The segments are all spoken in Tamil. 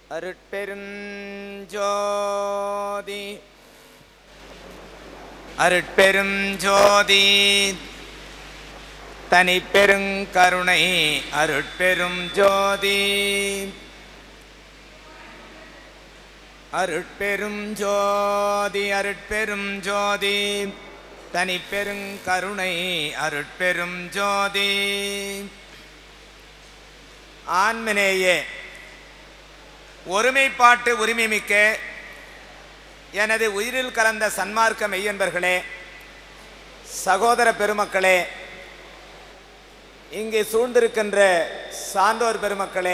அருட்பெருஞ்சோதி அருட்பெருஞ்சோதி தனிப்பெருங்கருணை அருட்பெரும் ஜோதி அருட்பெரும் ஜோதி அருட்பெரும் ஜோதி தனிப்பெருங்கருணை அருட்பெரும் ஜோதி. ஆன்மநேயே ஒருமைப்பாட்டு உரிமைமிக்க எனது உயிரில் கலந்த சன்மார்க்க மெய்யன்பர்களே, சகோதர பெருமக்களே, இங்கே சூழ்ந்திருக்கின்ற சான்றோர் பெருமக்களே,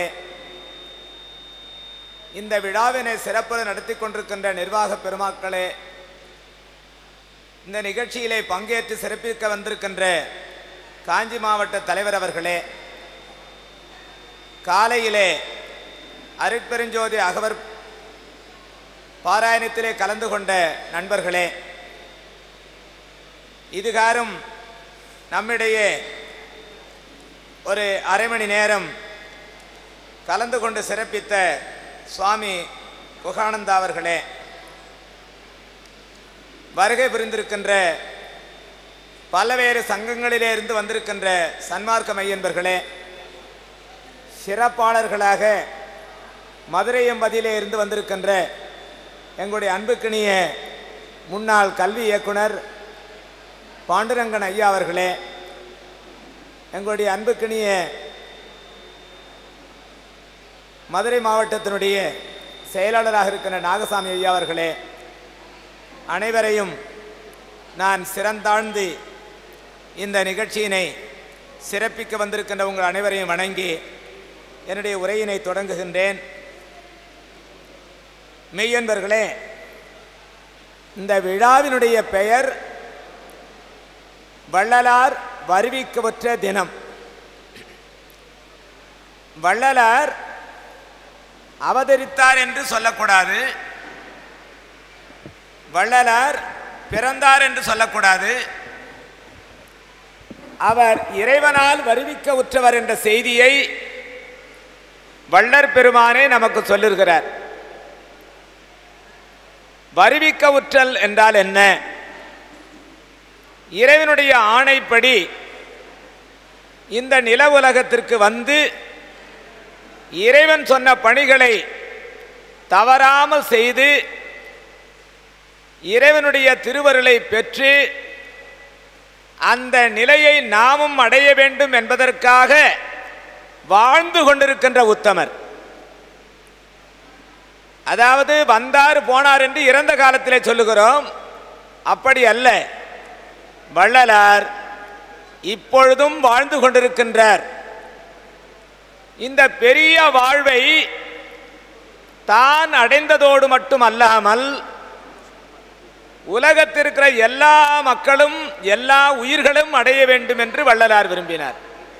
இந்த விழாவினை சிறப்புற நடத்தி கொண்டிருக்கின்ற நிர்வாக பெருமக்களே, இந்த நிகழ்ச்சியிலே பங்கேற்று சிறப்பிக்க வந்திருக்கின்ற காஞ்சி மாவட்ட தலைவர் அவர்களே, காலையிலே அருட்பெருஞ்சோதி அகவர் பாராயணத்திலே கலந்து கொண்ட நண்பர்களே, இதுகாரும் நம்மிடையே ஒரு அரை மணி நேரம் கலந்து கொண்டு சிறப்பித்த சுவாமி குகானந்தா அவர்களே, வருகை புரிந்திருக்கின்ற பல்வேறு சங்கங்களிலே இருந்து வந்திருக்கின்ற சன்மார்க்க மையன்பர்களே, சிறப்பாளர்களாக மதுரை எம்பதியிலே இருந்து வந்திருக்கின்ற எங்களுடைய அன்புக்கினிய முன்னாள் கல்வி இயக்குனர் பாண்டுரங்கன் ஐயா அவர்களே, எங்களுடைய அன்புக்கினிய மதுரை மாவட்டத்தினுடைய செயலாளராக இருக்கின்ற நாகசாமி ஐயா அவர்களே, அனைவரையும் நான் சிறந்தாழ்ந்து இந்த நிகழ்ச்சியினை சிறப்பிக்க வந்திருக்கின்ற உங்கள் அனைவரையும் வணங்கி என்னுடைய உரையினை தொடங்குகின்றேன். மெய்யன்பர்களே, இந்த விழாவினுடைய பெயர் வள்ளலார் வருவிக்கவற்ற தினம். வள்ளலார் அவதரித்தார் என்று சொல்லக்கூடாது, வள்ளலார் பிறந்தார் என்று சொல்லக்கூடாது, அவர் இறைவனால் வருவிக்க உற்றவர் என்ற செய்தியை வள்ளற் பெருமானே நமக்கு சொல்லுகிறார். வருவிக்க உற்றல் என்றால் என்ன? இறைவனுடைய ஆணைப்படி இந்த நில உலகத்திற்கு வந்து இறைவன் சொன்ன பணிகளை தவறாமல் செய்து இறைவனுடைய திருவருளை பெற்று அந்த நிலையை நாமும் அடைய வேண்டும் என்பதற்காக வாழ்ந்து கொண்டிருக்கின்ற உத்தமர். அதாவது வந்தார் போனார் என்று இறந்த காலத்திலே சொல்லுகிறோம், அப்படி அல்ல. வள்ளலார் இப்பொழுதும் வாழ்ந்து கொண்டிருக்கின்றார். இந்த பெரிய வாழ்வை தான் அடைந்ததோடு மட்டும் அல்லாமல் உலகத்திற்கிற எல்லா மக்களும் எல்லா உயிர்களும் அடைய வேண்டும் என்று வள்ளலார் விரும்பினார்.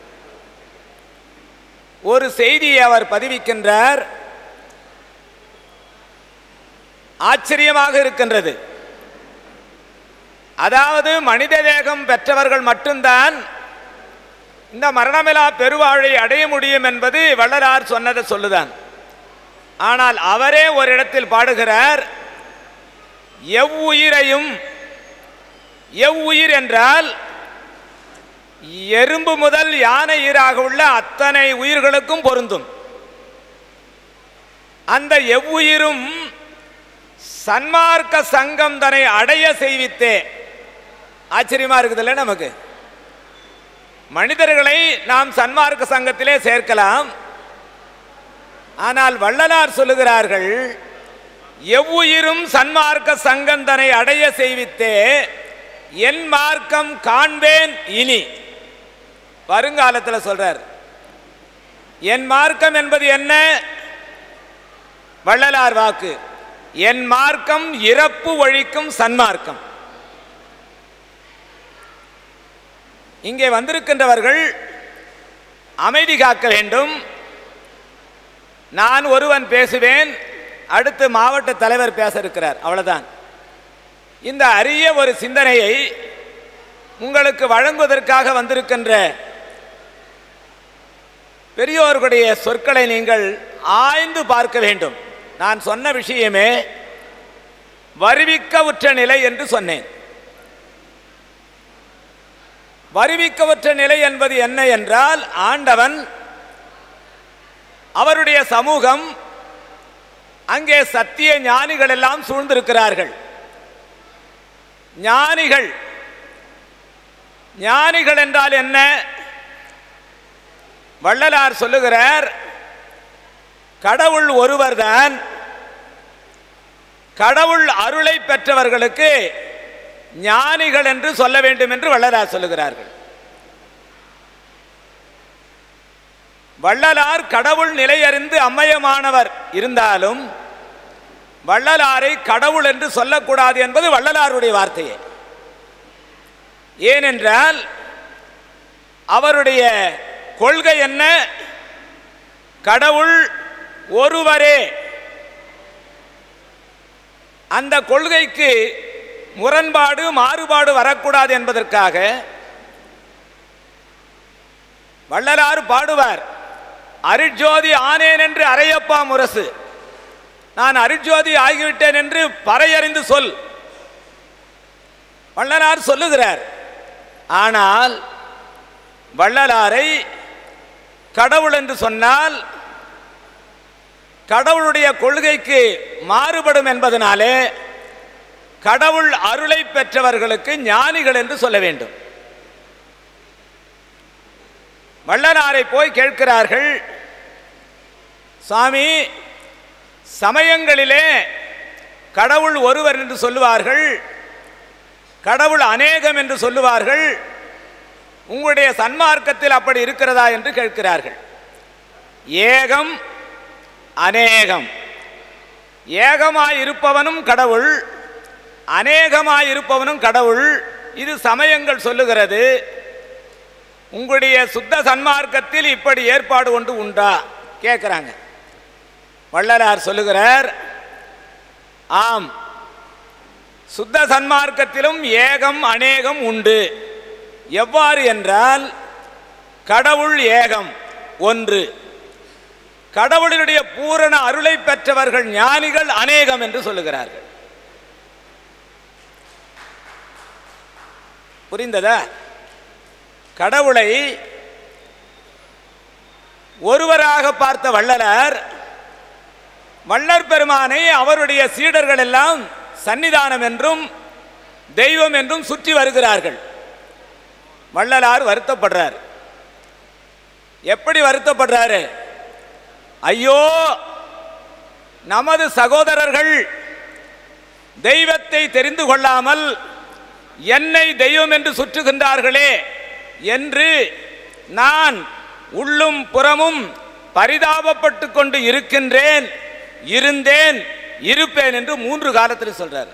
ஒரு செய்தியை அவர் பதிவிக்கின்றார், ஆச்சரியமாக இருக்கின்றது. அதாவது மனித தேகம் பெற்றவர்கள் மட்டும்தான் இந்த மரணமிலா பெருவாழை அடைய முடியும் என்பது வள்ளலார் சொன்னதை சொல்லுதான். ஆனால் அவரே ஒரு இடத்தில் பாடுகிறார், எவ்வுயிரையும், எவ்வுயிர் என்றால் எறும்பு முதல் யானை ஈராக உள்ள அத்தனை உயிர்களுக்கும் பொருந்தும். அந்த எவ்வுயிரும் சன்மார்க்க சங்கம் தன்னை அடைய செய்வித்தே. ஆச்சரியமா இருக்குதுல்ல நமக்கு? மனிதர்களை நாம் சன்மார்க்க சங்கத்திலே சேர்க்கலாம், ஆனால் வள்ளலார் சொல்லுகிறார்கள், எவ்வுயிரும் சன்மார்க்க சங்கம் தன்னை அடைய செய்வித்தே என் மார்க்கம் காண்பேன் இனி. வருங்காலத்தில் சொல்றார். என் மார்க்கம் என்பது என்ன? வள்ளலார் வாக்கு, என் மார்க்கம் இறப்பு ஒழிக்கும் சன்மார்க்கம். இங்கே வந்திருக்கின்றவர்கள் அமைதி காக்க வேண்டும். நான் ஒருவன் பேசுவேன், அடுத்து மாவட்ட தலைவர் பேச இருக்கிறார், அவ்வளவுதான். இந்த அரிய ஒரு சிந்தனையை உங்களுக்கு வழங்குவதற்காக வந்திருக்கின்ற பெரியோர்களுடைய சொற்களை நீங்கள் ஆய்ந்து பார்க்க வேண்டும். நான் சொன்ன விஷயமே வருவிக்க உற்ற நிலை என்று சொன்னேன். வருவிக்கவற்ற நிலை என்பது என்ன என்றால், ஆண்டவன் அவருடைய சமூகம், அங்கே சத்திய ஞானிகள் எல்லாம் சூழ்ந்திருக்கிறார்கள். ஞானிகள் ஞானிகள் என்றால் என்ன? வள்ளலார் சொல்லுகிறார், கடவுள் ஒருவர்தான். கடவுள் அருளை பெற்றவர்களுக்கு ஞானிகள் என்று சொல்ல வேண்டும் என்று வள்ளலார் சொல்லுகிறார்கள். வள்ளலார் கடவுள் நிலையறிந்து அம்மையமானவர் இருந்தாலும் வள்ளலாரை கடவுள் என்று சொல்லக்கூடாது என்பது வள்ளலாருடைய வார்த்தையே. ஏனென்றால் அவருடைய கொள்கை என்ன? கடவுள் ஒருவரே. அந்த கொள்கைக்கு முரண்பாடு மாறுபாடு வரக்கூடாது என்பதற்காக வள்ளலார் பாடுவார், அருட்ஜோதி ஆனேன் என்று அரையப்பா முரசு, நான் அருட்ஜோதி ஆகிவிட்டேன் என்று பறையறிந்து சொல். வள்ளலார் சொல்லுகிறார். ஆனால் வள்ளலாரை கடவுள் என்று சொன்னால் கடவுளுடைய கொள்கைக்கு மாறுபடும் என்பதனாலே கடவுள் அருளை பெற்றவர்களுக்கு ஞானிகள் என்று சொல்ல வேண்டும். வள்ளலாரை போய் கேட்கிறார்கள், சுவாமி, சமயங்களிலே கடவுள் ஒருவர் என்று சொல்லுவார்கள், கடவுள் அநேகம் என்று சொல்லுவார்கள், உங்களுடைய சன்மார்க்கத்தில் அப்படி இருக்கிறதா என்று கேட்கிறார்கள். ஏகம் அநேகம், ஏகமாயிருப்பவனும் கடவுள், அநேகமாயிருப்பவனும் கடவுள், இது சமயங்கள் சொல்லுகிறது. உங்களுடைய சுத்த சன்மார்க்கத்தில் இப்படி ஏற்பாடு ஒன்று உண்டா கேட்கிறாங்க. வள்ளலார் சொல்லுகிறார், ஆம், சுத்த சன்மார்க்கத்திலும் ஏகம் அநேகம் உண்டு. எவ்வாறு என்றால், கடவுள் ஏகம் ஒன்று, கடவுளினுடைய பூரண அருளை பெற்றவர்கள் ஞானிகள் அநேகம் என்று சொல்லுகிறார்கள். புரிந்ததா? கடவுளை ஒருவராக பார்த்த வள்ளலார், வள்ளற் பெருமானை அவருடைய சீடர்கள் எல்லாம் சன்னிதானம் என்றும் தெய்வம் என்றும் சுற்றி வருகிறார்கள். வள்ளலார் வருத்தப்படுறார். எப்படி வருத்தப்படுறாரு? ஐயோ, நமது சகோதரர்கள் தெய்வத்தை தெரிந்து கொள்ளாமல் என்னை தெய்வம் என்று சுற்றுகின்றார்களே என்று நான் உள்ளும் புறமும் பரிதாபப்பட்டு கொண்டு இருக்கின்றேன், இருந்தேன், இருப்பேன் என்று 3 காலத்தில் சொல்றார்.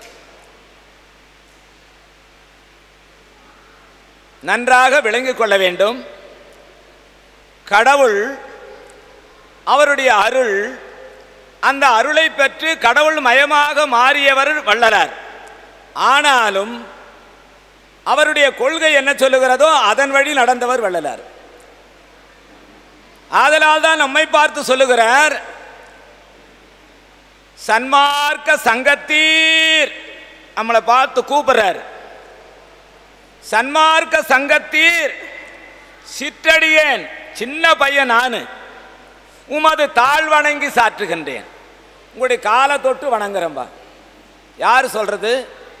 நன்றாக விளங்கிக் கொள்ள வேண்டும். கடவுள் அவருடைய அருள், அந்த அருளை பெற்று கடவுள் மயமாக மாறியவர் வள்ளலார். ஆனாலும் அவருடைய கொள்கை என்ன சொல்லுகிறதோ அதன் வழி நடந்தவர் வள்ளலார். ஆதலால் தான் நம்மை பார்த்து சொல்லுகிறார், சன்மார்க்க சங்கத்தீர், நம்மளை பார்த்து கூப்பிடுறார். சன்மார்க்க சங்கத்தீர் சிற்றடியேன், சின்ன பையன் நானு, உமது தாழ் வணங்கி சாற்றுகின்றேன். உங்களுடைய காலை தொட்டு வணங்குறம்பா. யார் சொல்றது?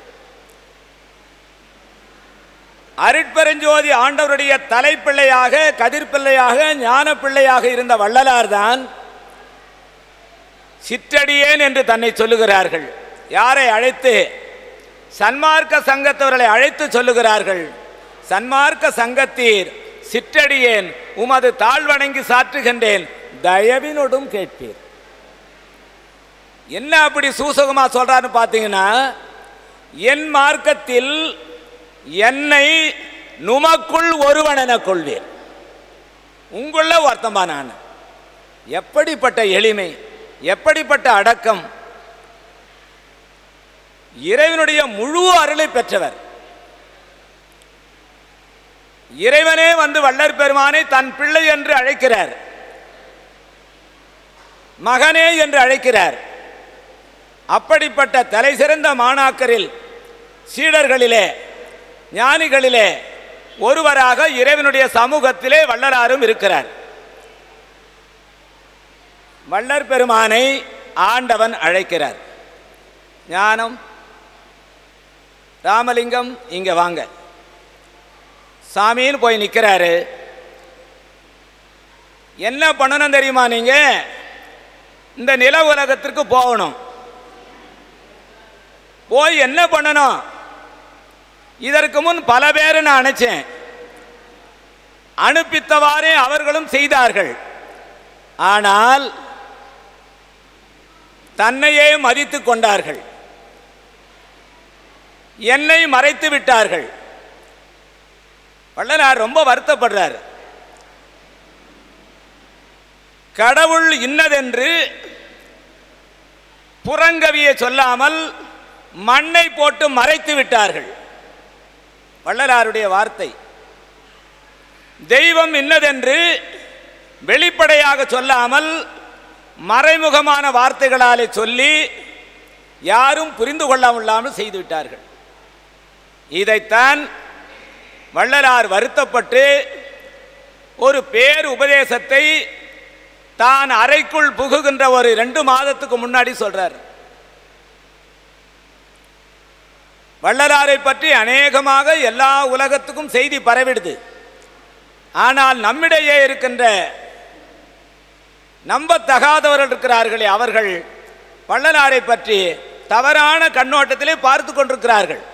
அருட்பெருஞ்சோதி ஆண்டவருடைய தலைப்பிள்ளையாக, கதிர்பிள்ளையாக, ஞான பிள்ளையாக இருந்த வள்ளலார் தான் சிற்றடியேன் என்று தன்னை சொல்லுகிறார்கள். யாரை அழைத்து? சன்மார்க்க சங்கத்தவர்களை அழைத்து சொல்லுகிறார்கள். சன்மார்க்க சங்கத்தீர் சிற்றடியேன் உமது தாழ் வணங்கி சாற்றுகின்றேன், தயவினோடும் கேட்பீர். என்ன அப்படி சூசகமா சொல்றான்னு பார்த்தீங்கன்னா, என் மார்க்கத்தில் என்னை நுமக்குள் ஒருவன் என கொள்வீர். உங்குள்ள ஒருத்தம்பா நான். எப்படிப்பட்ட எளிமை, எப்படிப்பட்ட அடக்கம்! இறைவனுடைய முழு அருளை பெற்றவர். இறைவனே வந்து வள்ளற் பெருமானை தன் பிள்ளை என்று அழைக்கிறார். மகனே என்று அழைக்கிறார். அப்படிப்பட்ட தலை சிறந்த மாணாக்கரில், சீடர்களிலே, ஞானிகளிலே ஒருவராக இறைவனுடைய சமூகத்திலே வள்ளலாரும் இருக்கிறார். வள்ளற் பெருமானை ஆண்டவன் அழைக்கிறார். ஞானம், ராமலிங்கம் இங்க வாங்க சாமின்னு போய் நிற்கிறாரு. என்ன பண்ணணும் தெரியுமா? நீங்க இந்த நில உலகத்திற்கு போகணும். போய் என்ன பண்ணணும்? இதற்கு முன் பல பேரை நான் அனுப்பிச்சேன். அனுப்பித்தவாறே அவர்களும் செய்தார்கள். ஆனால் தன்னையே மதித்து கொண்டார்கள். என்னை மறைத்து விட்டார்கள். வள்ளலார் ரொம்ப வருத்தப்படுறார். கடவுள் இன்னதென்று புறங்கவியை சொல்லாமல் மண்ணை போட்டு மறைத்து விட்டார்கள். வள்ளலாருடைய வார்த்தை. தெய்வம் இன்னதென்று வெளிப்படையாக சொல்லாமல் மறைமுகமான வார்த்தைகளாலே சொல்லி யாரும் புரிந்து கொள்ளாமல் செய்துவிட்டார்கள். இதைத்தான் வள்ளலார் வருத்தப்பட்டு ஒரு பேர் உபதேசத்தை தான் அறைக்குள் புகுகின்ற ஒரு 2 மாதத்துக்கு முன்னாடி சொல்றார். வள்ளலாரை பற்றி அநேகமாக எல்லா உலகத்துக்கும் செய்தி பரவிடுது. ஆனால் நம்மிடையே இருக்கின்ற நம்பத்தகாதவர்கள் இருக்கிறார்களே, அவர்கள் வள்ளலாரை பற்றி தவறான கண்ணோட்டத்திலே பார்த்து கொண்டிருக்கிறார்கள்.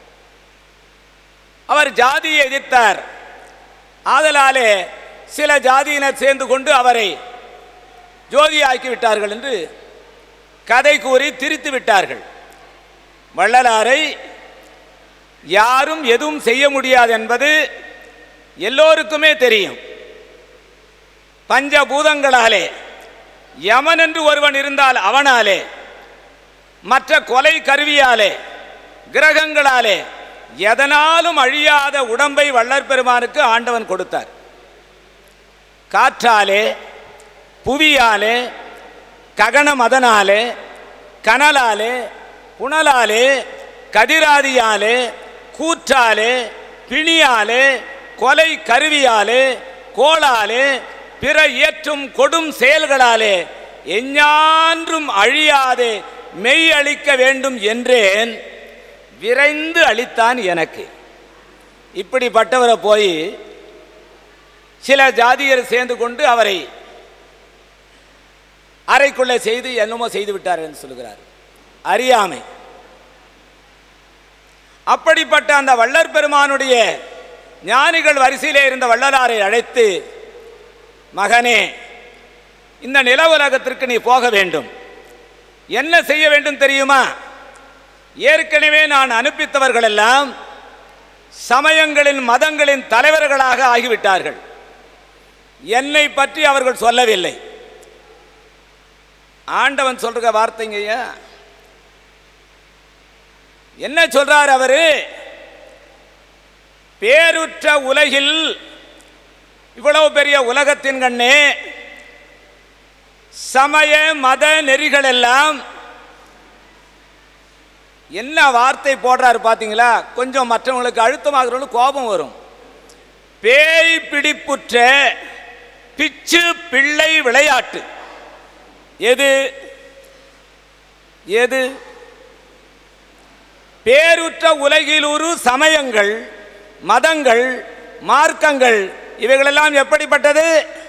அவர் ஜாதியை எதிர்த்தார். ஆதலாலே சில ஜாதியினர் சேர்ந்து கொண்டு அவரை ஜோதியாக்கி விட்டார்கள் என்று கதை கூறி திரித்து விட்டார்கள். வள்ளலாரை யாரும் எதுவும் செய்ய முடியாது என்பது எல்லோருக்குமே தெரியும். பஞ்சபூதங்களாலே, யமன் என்று ஒருவன் இருந்தால் அவனாலே, மற்ற கொலை கருவியாலே, கிரகங்களாலே, எதனாலும் அழியாத உடம்பை வள்ளற் பெருமானுக்கு ஆண்டவன் கொடுத்தார். காற்றாலே, புவியாலே, ககன மதனாலே, கனலாலே, புனலாலே, கதிராதியாலே, கூற்றாலே, பிணியாலே, கொலை கருவியாலே, கோளாலே, பிற இயற்றும் கொடும் செயல்களாலே எஞ்ஞான்றும் அழியாதே மெய் அளிக்க வேண்டும் என்றேன், விரைந்து அளித்தான் எனக்கு. இப்படிப்பட்டவரை போய் சில ஜாதியர் சேர்ந்து கொண்டு அவரை அறைக்குள்ளே செய்து என்னமோ செய்து விட்டார் என்று சொல்கிறார். அறியாமை. அப்படிப்பட்ட அந்த வள்ளற் பெருமானுடைய ஞானிகள் வரிசையிலே இருந்த வள்ளலாரை அழைத்து, மகனே, இந்த நில உலகத்திற்கு நீ போக வேண்டும். என்ன செய்ய வேண்டும் தெரியுமா? ஏற்கனவே நான் அனுப்பித்தவர்கள் எல்லாம் சமயங்களின் மதங்களின் தலைவர்களாக ஆகிவிட்டார்கள். என்னை பற்றி அவர்கள் சொல்லவில்லை. ஆண்டவன் சொல்ற வார்த்தைங்க. என்ன சொல்றார் அவரு? பேருற்ற உலகில், இவ்வளவு பெரிய உலகத்தின் கண்ணே, சமய மத நெறிகள் எல்லாம் என்ன வார்த்தை போடுறாரு பாத்தீங்களா? கொஞ்சம் மற்றவங்களுக்கு அழுத்தமாக கோபம் வரும். பேய் பிடிப்புற்ற பிச்சு பிள்ளை விளையாட்டு. எது எது? பேருற்ற உலகிலூறு சமயங்கள், மதங்கள், மார்க்கங்கள், இவைகளெல்லாம் எப்படிப்பட்டது?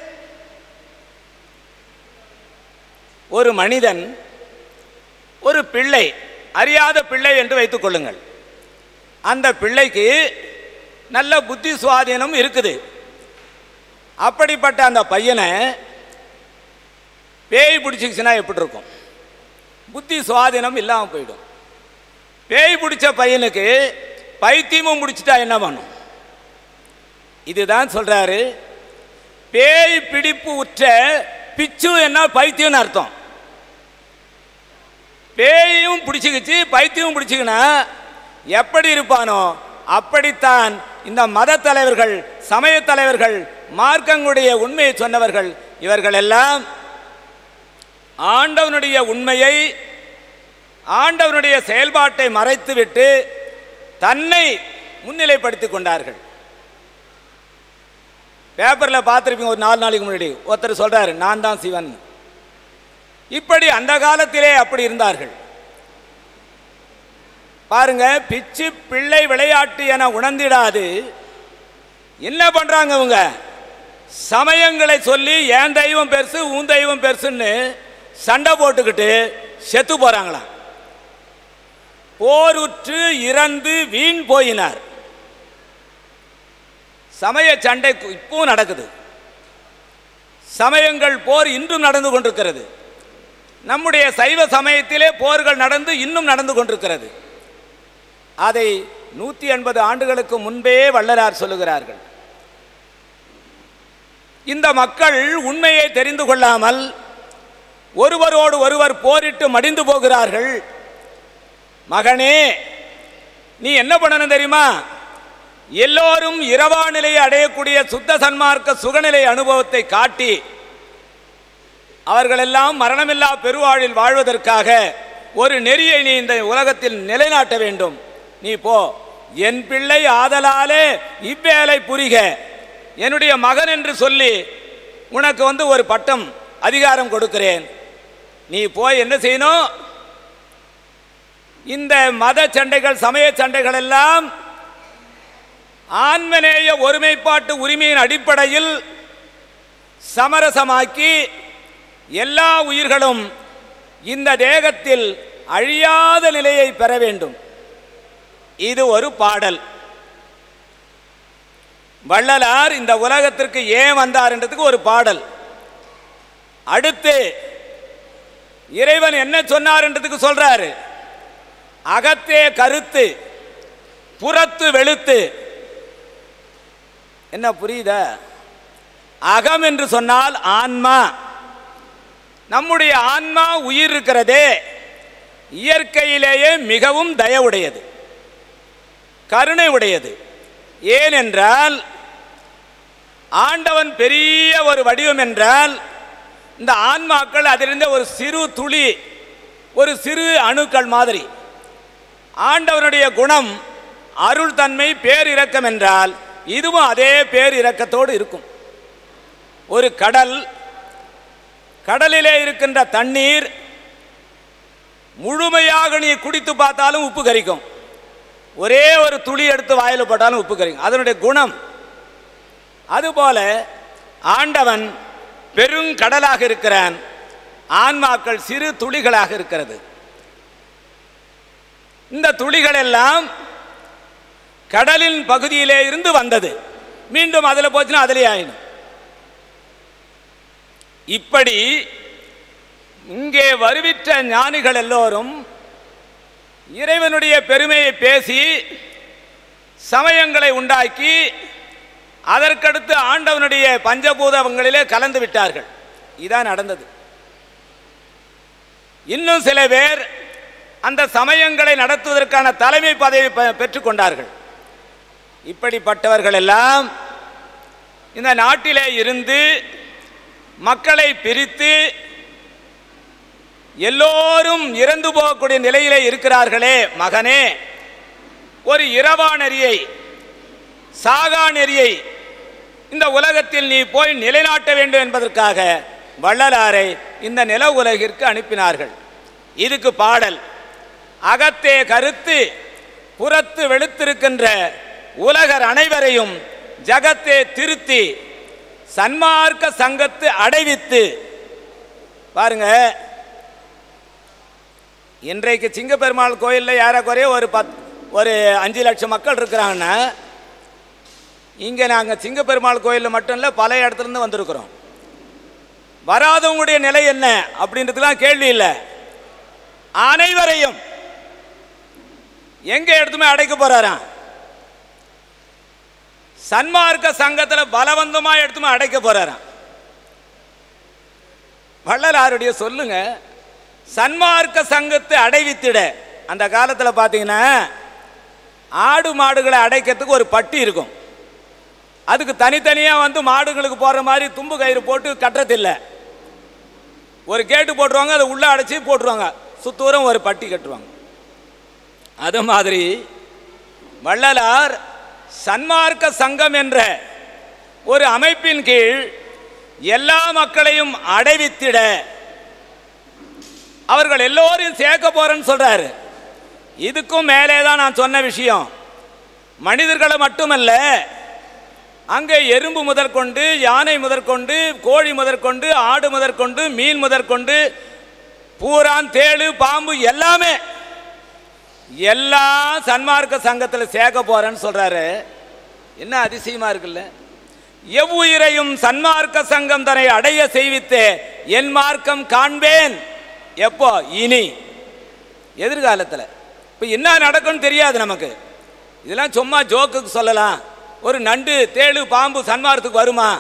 ஒரு மனிதன், ஒரு பிள்ளை, அறியாத பிள்ளை என்று வைத்துக் கொள்ளுங்கள். அந்த பிள்ளைக்கு நல்ல புத்தி சுவாதீனம் இருக்குது. அப்படிப்பட்ட அந்த பையனை பேய் பிடிச்சிச்சுன்னா எப்படி இருக்கும்? புத்தி சுவாதீனம் இல்லாமல் போயிடும். பேய் பிடிச்ச பையனுக்கு பைத்தியமும் பிடிச்சிட்டா என்ன பண்ணும்? இதுதான் சொல்றாரு. பேய் பிடிப்பு உற்ற பிச்சு என்ன பைத்தியம்னு அர்த்தம். பேயும் பிடிச்சிக்கிச்சு, பைத்தியமும் பிடிச்சிக்கினா எப்படி இருப்பானோ அப்படித்தான் இந்த மத தலைவர்கள், சமய தலைவர்கள், மார்க்கங்களுடைய உண்மையை சொன்னவர்கள், இவர்கள் எல்லாம் ஆண்டவனுடைய உண்மையை, ஆண்டவனுடைய செயல்பாட்டை மறைத்துவிட்டு தன்னை முன்னிலைப்படுத்திக் கொண்டார்கள். பேப்பரில் பார்த்துருப்பீங்க, ஒரு 4 நாளைக்கு முன்னாடி ஒருத்தர் சொல்றாரு, நான் தான் சிவன். இப்படி அந்த காலத்திலே அப்படி இருந்தார்கள். பாருங்க, பிச்சு பிள்ளை விளையாட்டு என உணர்ந்திடாது என்ன பண்றாங்க அவங்க? சமயங்களை சொல்லி என் தெய்வம் பெருசு உன் தெய்வம் பெருசுன்னு சண்டை போட்டுக்கிட்டு செத்து போறாங்களாம். போருற்று இறந்து வீண் போயினார். சமய சண்டை இப்பவும் நடக்குது. சமயங்கள் போர் இன்றும் நடந்து கொண்டிருக்கிறது. நம்முடைய சைவ சமயத்திலே போர்கள் நடந்து இன்னும் நடந்து கொண்டிருக்கிறது. அதை 180 ஆண்டுகளுக்கு முன்பே வள்ளலார் சொல்லுகிறார்கள். இந்த மக்கள் உண்மையை தெரிந்து கொள்ளாமல் ஒருவரோடு ஒருவர் போரிட்டு மடிந்து போகிறார்கள். மகனே, நீ என்ன பண்ணணும் தெரியுமா? எல்லோரும் இரவா நிலையை அடையக்கூடிய சுத்த சன்மார்க்க சுகநிலை அனுபவத்தை காட்டி அவர்களெல்லாம் மரணமில்லா பெருவாழில் வாழ்வதற்காக ஒரு நெறியை நீ இந்த உலகத்தில் நிலைநாட்ட வேண்டும். நீ போ, என் பிள்ளை ஆதலாலே இவ்வேலை புரிக, என்னுடைய மகன் என்று சொல்லி உனக்கு ஒரு பட்டம் அதிகாரம் கொடுக்கிறேன். நீ போய் என்ன செய்யணும்? இந்த மத சண்டைகள், சமய சண்டைகள் எல்லாம் ஆன்மநேய ஒருமைப்பாட்டு உரிமையின் அடிப்படையில் சமரசமாக்கி எல்லா உயிர்களும் இந்த தேகத்தில் அழியாத நிலையை பெற வேண்டும். இது ஒரு பாடல். வள்ளலார் இந்த உலகத்திற்கு ஏன் வந்தார் என்றதுக்கு ஒரு பாடல். அடுத்து இறைவன் என்ன சொன்னார் என்றதுக்கு சொல்றாரு. அகத்தே கருத்து, புறத்து வெளுத்து. என்ன புரியுதா? அகம் என்று சொன்னால் ஆன்மா. நம்முடைய ஆன்மா உயிர் இருக்கிறதே இயற்கையிலேயே மிகவும் தயவுடையது, கருணை உடையது. ஏனென்றால் ஆண்டவன் பெரிய ஒரு வடிவம் என்றால் இந்த ஆன்மாக்கள் அதிலிருந்த ஒரு சிறு துளி, ஒரு சிறு அணுக்கள் மாதிரி. ஆண்டவனுடைய குணம் அருள் தன்மை, பேரிரக்கம் என்றால் இதுவும் அதே பேரிரக்கத்தோடு இருக்கும். ஒரு கடல், கடலிலே இருக்கின்ற தண்ணீர் முழுமையாக நீ குடித்து பார்த்தாலும் உப்பு கரிக்கும். ஒரே ஒரு துளி எடுத்து வாயில போட்டாலும் உப்பு கரிக்கும். அதனுடைய குணம். அதுபோல ஆண்டவன் பெருங்கடலாக இருக்கிறான், ஆன்மாக்கள் சிறு துளிகளாக இருக்கிறது. இந்த துளிகள் எல்லாம் கடலின் பகுதியிலே இருந்து வந்தது. மீண்டும் அதில் போச்சுன்னா அதிலே ஆயிடும். இப்படி இங்கே வருவிற்ற ஞானிகள் எல்லோரும் இறைவனுடைய பெருமையை பேசி சமயங்களை உண்டாக்கி அதற்கடுத்து ஆண்டவனுடைய பஞ்சபூதங்களிலே கலந்து விட்டார்கள். இதான் நடந்தது. இன்னும் சில பேர் அந்த சமயங்களை நடத்துவதற்கான தலைமை பதவி பெற்றுக்கொண்டார்கள். இப்படிப்பட்டவர்கள் எல்லாம் இந்த நாட்டிலே இருந்து மக்களை பிரித்து எல்லோரும் இறந்து போகக்கூடிய நிலையிலே இருக்கிறார்களே. மகனே, ஒரு இரவா நெறியை, சாகா நெறியை இந்த உலகத்தில் நீ போய் நிலைநாட்ட வேண்டும் என்பதற்காக வள்ளலாரை இந்த நில உலகிற்கு அனுப்பினார்கள். இதுக்கு பாடல். அகத்தே கருத்து, புறத்து வெளுத்திருக்கின்ற உலகர் அனைவரையும் ஜகத்தே திருத்தி சன்மார்க்க சங்கத்து அடைவித்து. பாருங்க, இன்றைக்கு சிங்கப்பெருமாள் கோயிலில் ஏறக்குறைய ஒரு 5 லட்சம் மக்கள் இருக்கிறாங்கன்னா, இங்கே நாங்கள் சிங்கப்பெருமாள் கோயிலில் மட்டும் இல்லை, பல இடத்துலேருந்து வந்திருக்கிறோம். வராதவங்களுடைய நிலை என்ன அப்படின்றதுலாம் கேள்வி இல்லை. அனைவரையும் எங்க எடுத்துமே அடைக்க போறாராம். சன்மார்க்க சங்கத்தில் பலவந்தமா எடுத்துமே அடைக்க போறாராம். வள்ளலாருடைய சொல்லுங்க. சன்மார்க்க சங்கத்தை அடைவித்திட. அந்த காலத்தில் பார்த்தீங்கன்னா ஆடு மாடுகளை அடைக்கிறதுக்கு ஒரு பட்டி இருக்கும். அதுக்கு தனித்தனியாக மாடுகளுக்கு போகிற மாதிரி தும்பு கயிறு போட்டு கட்டுறதில்லை. ஒரு கேட்டு போட்டுருவாங்க, அதை உள்ளே அடைச்சி போட்டுருவாங்க, சுத்தூரம் ஒரு பட்டி கட்டுவாங்க. அது மாதிரி வள்ளலார் சன்மார்க்க சங்கம் என்ற ஒரு அமைப்பின் கீழ் எல்லா மக்களையும் அடைவித்திட அவர்கள் எல்லோரையும் சேர்க்க போறேன்னு சொல்றாரு. இதுக்கும் மேலே தான் நான் சொன்ன விஷயம். மனிதர்களை மட்டுமல்ல, அங்கே எறும்பு முதற்கொண்டு, யானை முதற்கொண்டு, கோழி முதற்கொண்டு, ஆடு முதற்கொண்டு, மீன் முதற்கொண்டு, பூரான், தேளு, பாம்பு எல்லாமே எல்லாம் சன்மார்க்க சங்கத்தில் சேர்க்க போறேன்னு சொல்றாரு. என்ன அதிசயமா இருக்குல்ல. எவ்வுயிரையும் சன்மார்க்க சங்கம் தன்னை அடைய செய்வித்தே என் மார்க்கம் காண்பேன். எப்போ? இனி எதிர்காலத்தில். இப்போ என்ன நடக்கும்னு தெரியாது நமக்கு. இதெல்லாம் சும்மா ஜோக்குக்கு சொல்லலாம். ஒரு நண்டு, தேளு, பாம்பு சன்மார்க்கத்துக்கு வருமா?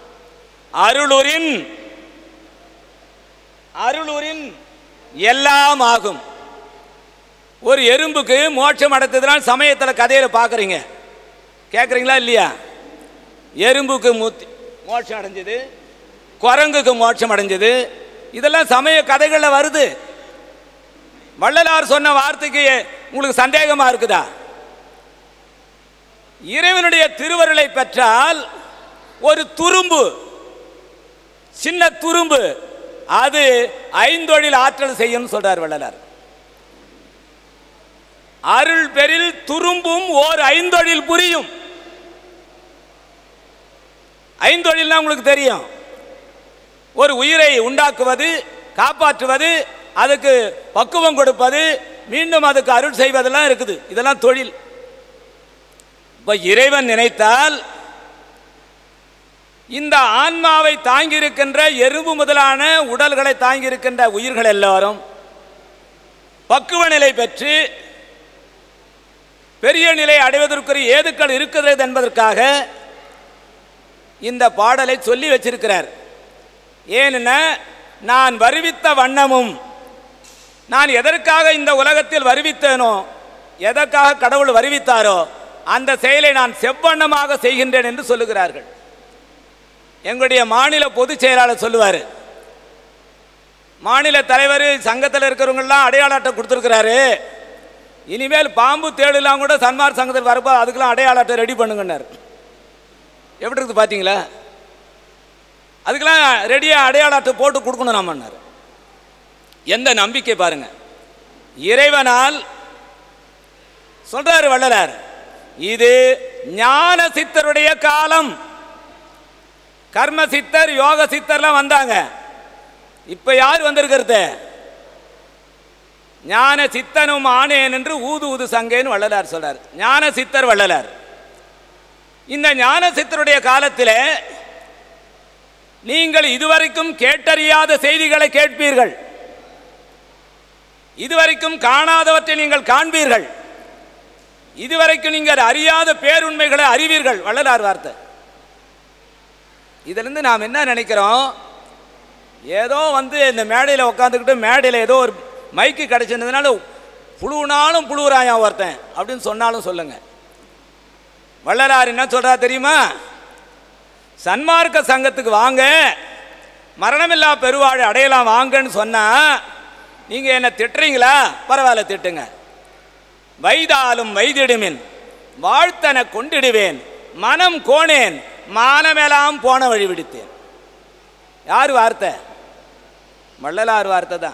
அருளுரின் எல்லாம் ஆகும். ஒரு எறும்புக்கு மோட்சம் அடைத்ததுனால் சமயத்தில் கதையில் பார்க்குறீங்க, கேட்குறீங்களா இல்லையா? எறும்புக்கு மோட்சம் அடைஞ்சது, குரங்குக்கு மோட்சம் அடைஞ்சது, இதெல்லாம் சமய கதைகளில் வருது. வள்ளலார் சொன்ன வார்த்தைக்கு உங்களுக்கு சந்தேகமா இருக்குதா? இறைவனுடைய திருவருளை பெற்றால் ஒரு துரும்பு, சின்ன துரும்பு, அது ஐந்தொழில் ஆற்றல் செய்யும் சொல்றார் வள்ளலார். அருள் பெரில் துரும்பும் ஓர் ஐந்தொழில் புரியும். ஐந்தொழில்னா உங்களுக்கு தெரியும். ஒரு உயிரை உண்டாக்குவது, காப்பாற்றுவது, அதுக்கு பக்குவம் கொடுப்பது, மீண்டும் அதுக்கு அருள் செய்வதெல்லாம் இருக்குது. இதெல்லாம் தொழில். இப்ப இறைவன் நினைத்தால் இந்த ஆன்மாவை தாங்கி இருக்கின்ற எறும்பு முதலான உடல்களை தாங்கி இருக்கின்ற உயிர்கள் எல்லாரும் பக்குவ நிலை பெற்று பெரிய நிலை அடைவதற்குரிய ஏதுக்கள் இருக்கிறது என்பதற்காக இந்த பாடலை சொல்லி வச்சிருக்கிறார். ஏன்னா, நான் வருவித்த வண்ணமும், நான் எதற்காக இந்த உலகத்தில் வருவித்தேனோ, எதற்காக கடவுள் வருவித்தாரோ அந்த செயலை நான் செவ்வண்ணமாக செய்கின்றேன் என்று சொல்லுகிறார்கள். எங்களுடைய மாநில பொதுச் செயலாளர் சொல்லுவார், மாநில தலைவர் சங்கத்தில் இருக்கிறவங்கெல்லாம் அடையாள அட்டை கொடுத்துருக்கிறாரு, இனிமேல் பாம்பு தேடுலாம் கூட சன்மார்க்க சங்கத்தில் வரப்போ அதுக்கெல்லாம் அடையாள அட்டை ரெடி பண்ணுங்கன்னார். எப்படி இருக்குது பார்த்தீங்களா? அதுக்கெல்லாம் ரெடியாக அடையாள அட்டை போட்டு கொடுக்கணும் நம்மன்னார். எந்த நம்பிக்கை பாருங்க. இறைவனால் சொல்றாரு வள்ளலார், இது ஞான சித்தருடைய காலம். கர்ம சித்தர், யோக சித்தர்லாம் வந்தாங்க. இப்ப யார் வந்திருக்கிறது? ஞான சித்தனும் ஆனேன் என்று ஊது ஊது சங்கேன்னு வள்ளலார் சொல்றார். ஞான சித்தர் வள்ளலார். இந்த ஞான சித்தருடைய காலத்தில் நீங்கள் இதுவரைக்கும் கேட்டறியாத செய்திகளை கேட்பீர்கள், இதுவரைக்கும் காணாதவற்றை நீங்கள் காண்பீர்கள், இதுவரைக்கும் நீங்கள் அறியாத பேருண்மைகளை அறிவீர்கள். வள்ளலார் வார்த்தை. இதிலிருந்து நாம் என்ன நினைக்கிறோம்? ஏதோ இந்த மேடையில் உட்காந்துக்கிட்டு மேடையில் ஏதோ ஒரு மைக்கு கிடைச்சிருந்ததுனால புழுனாலும் புழுவுறான் ஒருத்தன் அப்படின்னு சொன்னாலும் சொல்லுங்க. வள்ளலார் என்ன சொல்றா தெரியுமா? சன்மார்க்க சங்கத்துக்கு வாங்க, மரணமில்லா பெருவாழ் அடையலாம் வாங்கன்னு சொன்னா நீங்க என்ன திட்டுறீங்களா? பரவாயில்ல, திட்டுங்க. வைதாலும் வைதிடுமின் வாழ்த்தன கொண்டிடுவேன், மனம் கோணேன் மானமெல்லாம் போன வழி விடுத்தேன். யார் வார்த்தை? வள்ளலார் வார்த்தை தான்.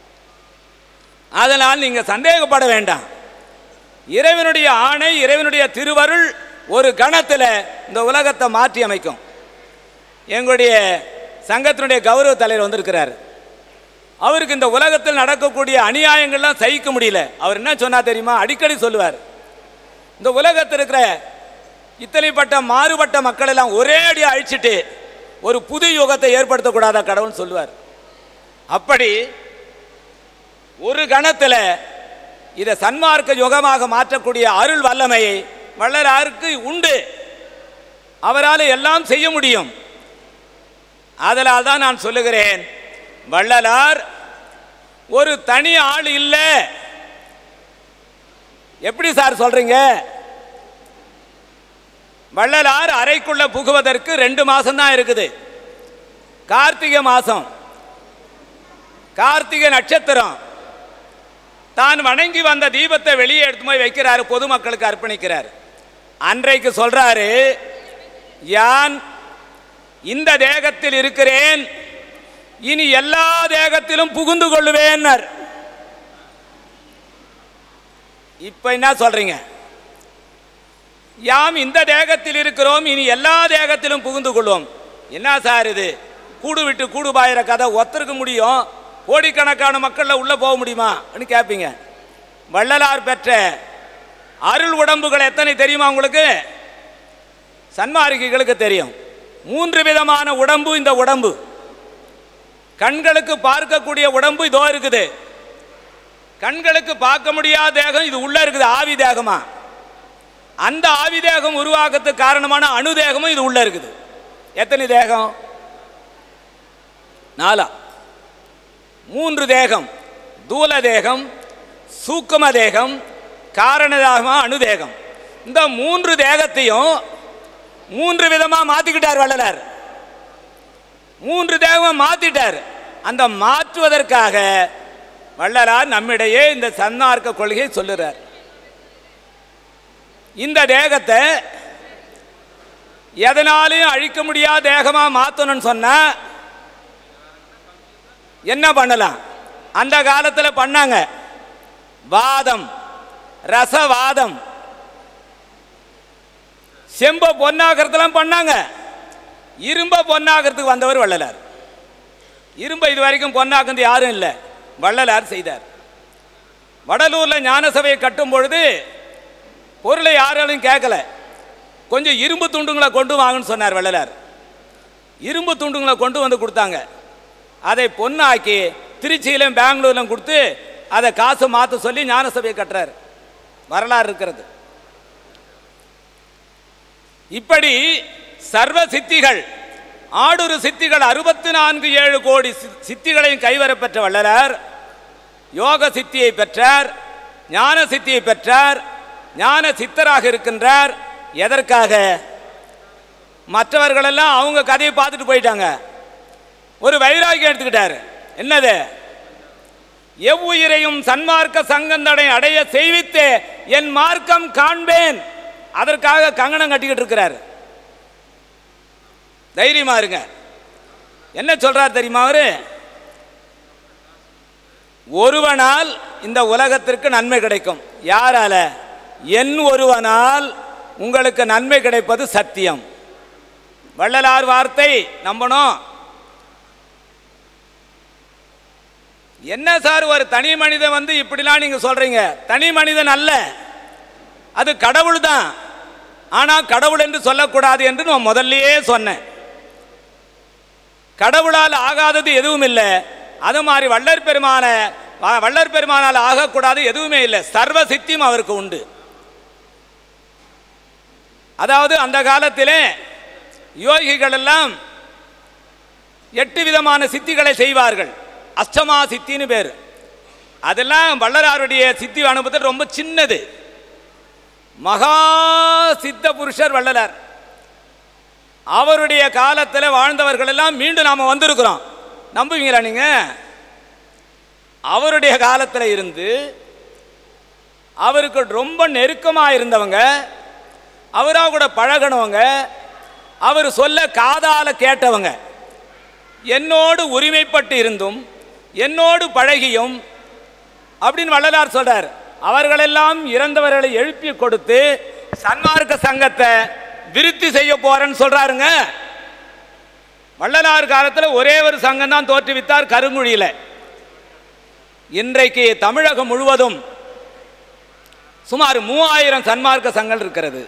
அதனால் நீங்க சந்தேகப்பட வேண்டாம். இறைவனுடைய ஆணை, இறைவனுடைய திருவருள் ஒரு கணத்தில் இந்த உலகத்தை மாற்றி அமைக்கும். எங்களுடைய சங்கத்தினுடைய கௌரவ தலைவர் வந்திருக்கிறார். அவருக்கு இந்த உலகத்தில் நடக்கக்கூடிய அநியாயங்கள்லாம் சகிக்க முடியல. அவர் என்ன சொன்னா தெரியுமா? அடிக்கடி சொல்லுவார், இந்த உலகத்தில் இருக்கிற இத்தனைப்பட்ட மாறுபட்ட மக்கள் எல்லாம் ஒரே அடி அழிச்சிட்டு ஒரு புது யுகத்தை ஏற்படுத்தக்கூடாதா கடவுள் சொல்லுவார். அப்படி ஒரு கணத்தில் இதை சன்மார்க்க யுகமாக மாற்றக்கூடிய அருள் வல்லமையை வள்ளலாருக்கு உண்டு. அவரால் எல்லாம் செய்ய முடியும். அதனால் தான் நான் சொல்லுகிறேன், வள்ளலார் ஒரு தனி ஆள் இல்லை. எப்படி சார் சொல்றீங்க? வள்ளலார் அறைக்குள்ள புகுவதற்கு 2 மாசம் தான் இருக்குது. கார்த்திகை மாசம் கார்த்திகை நட்சத்திரம் தான் வணங்கி வந்த தீபத்தை வெளியே எடுத்து போய் வைக்கிறாரு, பொதுமக்களுக்கு அர்ப்பணிக்கிறார். அன்றைக்கு சொல்றாரு, யான் இந்த தேகத்தில் இருக்கிறேன், இனி எல்லா தேகத்திலும் புகுந்து கொள்ளுவேன். இப்ப என்ன சொல்றீங்க? யாம் இந்த தேகத்தில் இருக்கிறோம், இனி எல்லா தேகத்திலும் புகுந்து கொள்வோம். என்ன சார் இது? கூடு விட்டு கூடு பாயிற கதை. ஒத்தருக்கு முடியும், கோடிக்கணக்கான மக்கள்ல உள்ள போக முடியுமா கேட்பீங்க. வள்ளலார் பெற்ற அருள் உடம்புகள் எத்தனை தெரியுமா உங்களுக்கு? சன்மார்க்கிகளுக்கு தெரியும். 3 விதமான உடம்பு இந்த உடம்பு. கண்களுக்கு பார்க்கக்கூடிய உடம்பு இதோ இருக்குது. கண்களுக்கு பார்க்க முடியாத தேகம் இது உள்ள இருக்குது, ஆவி தேகமா. அந்த ஆவி தேகம் உருவாக்கத்துக்கு காரணமான அணு தேகமும் இது உள்ள இருக்குது. எத்தனை தேகம்? 4. 3 தேகம். தூல தேகம், சூக்கும தேகம், காரண தேகம், அணு தேகம். இந்த 3 தேகத்தையும் 3 விதமா மாத்திக்கிட்டார் வள்ளலார். 3 தேகமா மாத்திட்டார். அந்த மாற்றுவதற்காக வள்ளலார் நம்மிடையே இந்த சன்மார்க்க கொள்கையை சொல்லுறார். இந்த தேகத்தை எதனாலையும் அழிக்க முடியாத தேகமா மாற்றணும்னு சொன்னா என்ன பண்ணலாம்? அந்த காலத்தில் பண்ணாங்க. வாதம், ரசவாதம், செம்ப பொன்னாகிறதுலாம் பண்ணாங்க. இரும்ப பொன்னாகிறதுக்கு வந்தவர் வள்ளலார். இரும்ப இது வரைக்கும் பொன்னாக்குறது யாரும் இல்லை, வள்ளலார் செய்தார். வடலூர்ல ஞான சபையை கட்டும் பொழுது பொருளை யாராலும் கேட்கல, கொஞ்சம் இரும்பு துண்டுங்களை கொண்டு வாங்கன்னு சொன்னார் வள்ளலார். இரும்பு துண்டுங்களை கொண்டு வந்து கொடுத்தாங்க. அதை பொன்னாக்கி திருச்சியிலும் பெங்களூர்லும் கொடுத்து அதை காசு மாற்ற சொல்லி ஞான சபையை கட்டுறார். வரலாறு இருக்கிறது. இப்படி சர்வ சித்திகள், ஆடுரு சித்திகள், 64 கோடி சித்திகளையும் கைவரப்பெற்ற வள்ளலார் யோக சித்தியை பெற்றார், ஞான சித்தியை பெற்றார், ஞான சித்தராக இருக்கின்றார். எதற்காக? மற்றவர்களெல்லாம் அவங்க கதையை பார்த்துட்டு போயிட்டாங்க. ஒரு வைராகியம் எடுத்துக்கிட்டாரு. என்னது? எவ்வுயிரையும் சன்மார்க்க சங்கந்தடை அடைய செய்வித்தே என் மார்க்கம் காண்பேன். அதற்காக கங்கணம் கட்டிக்கிட்டு இருக்கிறார். தைரியமா இருங்க. என்ன சொல்றார் தெரியுமா? அவரு ஒருவனால் இந்த உலகத்திற்கு நன்மை கிடைக்கும். யாரால? என் ஒருவனால் உங்களுக்கு நன்மை கிடைப்பது சத்தியம். வள்ளலார் வார்த்தை நம்பணும். என்ன சார் ஒரு தனி மனிதன் வந்து இப்படிலாம் நீங்க சொல்றீங்க? தனி மனிதன் அல்ல, அது கடவுள் தான். ஆனா கடவுள் என்று சொல்லக்கூடாது என்று நான் முதல்லயே சொன்னேன். கடவுளால் ஆகாதது எதுவும் இல்லை. அது மாதிரி வள்ளற் பெருமானால் ஆகக்கூடாது எதுவுமே இல்லை. சர்வ சித்தியும் அவருக்கு உண்டு. அதாவது அந்த காலத்திலே யோகிகள் எல்லாம் 8 விதமான சித்திகளை செய்வார்கள். அஷ்டமா சித்தின்னு பேர். அதெல்லாம் வள்ளலாருடைய சித்தி அனுபவத்தில் ரொம்ப சின்னது. மகா சித்த புருஷர் வள்ளலார். அவருடைய காலத்தில் வாழ்ந்தவர்கள் எல்லாம் மீண்டும் நாம வந்திருக்கிறோம். நம்புவீங்களா நீங்க? அவருடைய காலத்தில் இருந்து அவருக்கு ரொம்ப நெருக்கமாக இருந்தவங்க, அவராக கூட பழகினவங்க, அவர் சொல்ல காதால கேட்டவங்க, என்னோடு உரிமைப்பட்டு இருந்தும் என்னோடு பழகியும் அப்படின்னு வள்ளலார் சொல்றார். அவர்களெல்லாம் இறந்தவர்களை எழுப்பி கொடுத்து சன்மார்க்க சங்கத்தை விருத்தி செய்ய போறேன்னு சொல்றாருங்க. வள்ளலார் காலத்தில் ஒரே ஒரு சங்கம் தான் தோற்றுவித்தார், கருங்குழியில. இன்றைக்கு தமிழகம் முழுவதும் சுமார் 3000 சன்மார்க்க சங்கம் இருக்கிறது.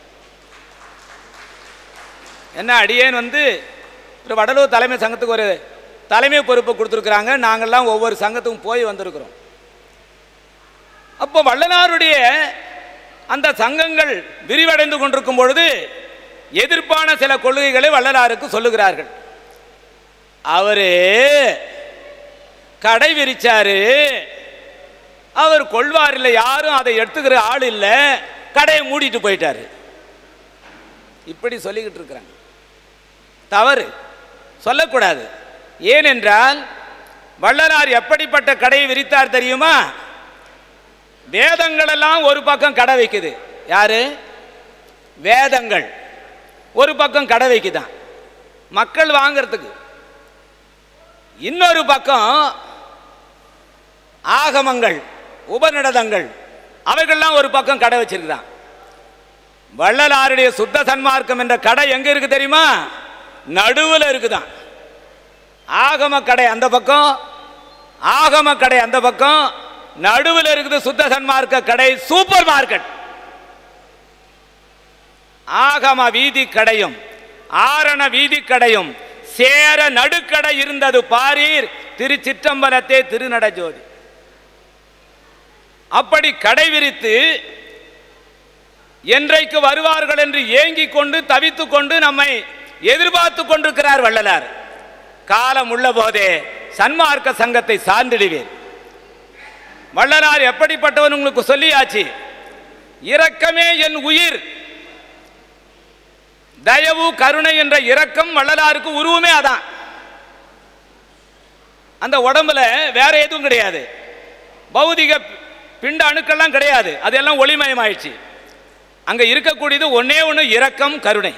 என்ன அடியேன் வந்து ஒரு வடலூர் தலைமை சங்கத்துக்கு ஒரு தலைமை பொறுப்பு கொடுத்துருக்குறாங்க. நாங்கள்லாம் ஒவ்வொரு சங்கத்துக்கும் போய் வந்திருக்கிறோம். அப்போ வள்ளலாருடைய அந்த சங்கங்கள் விரிவடைந்து கொண்டிருக்கும் பொழுது எதிர்ப்பான சில கொள்கைகளை வள்ளலாருக்கு சொல்லுகிறார்கள். அவரு கடை விரிச்சாரு, அவர் கொள்வார் இல்லை, யாரும் அதை எடுத்துக்கிற ஆள் இல்லை, கடையை மூடிட்டு போயிட்டாரு. இப்படி சொல்லிக்கிட்டு இருக்கிறாங்க. தவறு, சொல்லக்கூடாது. ஏனென்றால் வள்ளலார் எப்படிப்பட்ட கடையை விரித்தார் தெரியுமா? வேதங்கள் எல்லாம் ஒரு பக்கம் கடை வைக்குது. யாரு? வேதங்கள் ஒரு பக்கம் கடை வைக்குதான் மக்கள் வாங்கிறதுக்கு. இன்னொரு பக்கம் ஆகமங்கள், உபநிடதங்கள், அவைகள்லாம் ஒரு பக்கம் கடை வச்சிருக்குதான். வள்ளலாருடைய சுத்த சன்மார்க்கம் என்ற கடை எங்க இருக்கு தெரியுமா? நடுவில் இருக்குதான். ஆகம கடை அந்த பக்கம், ஆகம கடை அந்த பக்கம், நடுவில் இருக்குது சுத்த சன்மார்க்க கடை, சூப்பர் மார்க்கெட். ஆகம வீதி கடையும் ஆரண வீதி கடையும் சேர நடுக்கடை இருந்தது பாரீர் திருச்சிற்றம்பலத்தே திருநடஜோதி. அப்படி கடை விரித்து என்றைக்கு வருவார்கள் என்று ஏங்கிக் கொண்டு தவித்துக் கொண்டு நம்மை எதிர்பார்த்து கொண்டிருக்கிறார் வள்ளலார். காலம் உள்ள போதே சன்மார்க்க சங்கத்தை சார்ந்திடுவேன். வள்ளலார் எப்படிப்பட்டவன் உங்களுக்கு சொல்லியாச்சு. இரக்கமே என் உயிர். தயவு கருணை என்ற இரக்கம் வள்ளலாருக்கு உருவமே அதான். அந்த உடம்புல வேற எதுவும் கிடையாது. பௌதிக பிண்ட அணுக்கெல்லாம் கிடையாது. அதெல்லாம் ஒளிமயமாயிடுச்சு. அங்க இருக்கக்கூடியது ஒன்னே ஒன்று, இரக்கம் கருணை.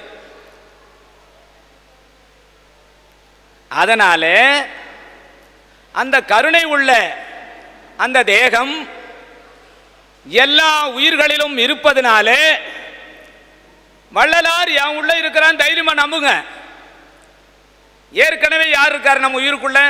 அதனால அந்த கருணை உள்ள அந்த தேகம் எல்லா உயிர்களிலும் இருப்பதனால வள்ளலார் என் உள்ள இருக்கிறான் தைரியமா நம்புங்க. ஏற்கனவே யார் இருக்காரு நம்ம உயிருக்குள்ள?